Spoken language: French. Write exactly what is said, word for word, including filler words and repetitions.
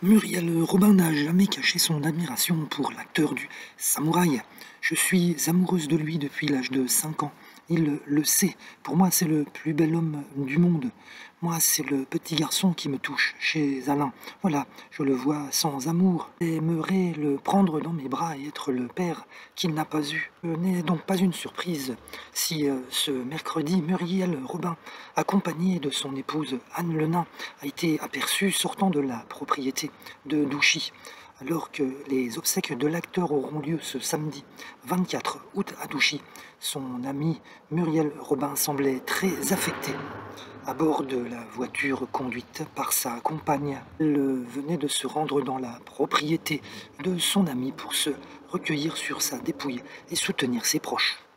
Muriel Robin n'a jamais caché son admiration pour l'acteur du samouraï. Je suis amoureuse de lui depuis l'âge de cinq ans. Il le sait. Pour moi, c'est le plus bel homme du monde. Moi, c'est le petit garçon qui me touche chez Alain. Voilà, je le vois sans amour. J'aimerais le prendre dans mes bras et être le père qu'il n'a pas eu. Ce n'est donc pas une surprise si euh, ce mercredi, Muriel Robin, accompagné de son épouse Anne Le Nain, a été aperçu sortant de la propriété de Douchy, alors que les obsèques de l'acteur auront lieu ce samedi vingt-quatre août à Douchy. Son amie Muriel Robin semblait très affectée à bord de la voiture conduite par sa compagne. Elle venait de se rendre dans la propriété de son ami pour se recueillir sur sa dépouille et soutenir ses proches.